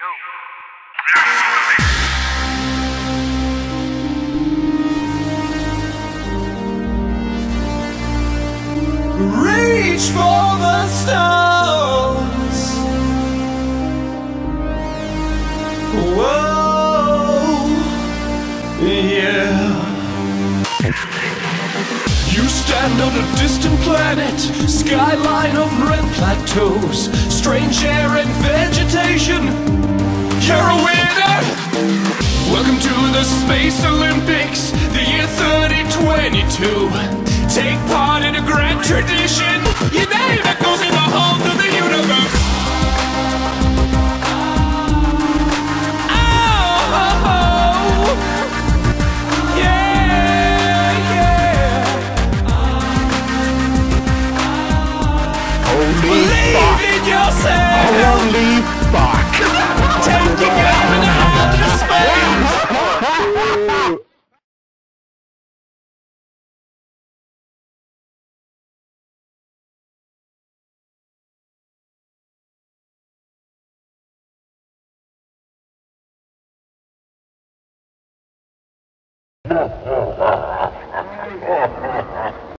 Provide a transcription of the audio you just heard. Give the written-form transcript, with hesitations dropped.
Reach for the stars. Whoa, yeah. You stand on a distant planet, skyline of red plateaus, strange air and vegetation. You're a winner. Welcome to the Space Olympics, the year 3022. Take part in a grand tradition. Your name echoes in the halls of the universe. Oh, yeah, yeah. Holy Believe fuck! in yourself. Holy fuck! Taking off in outer space.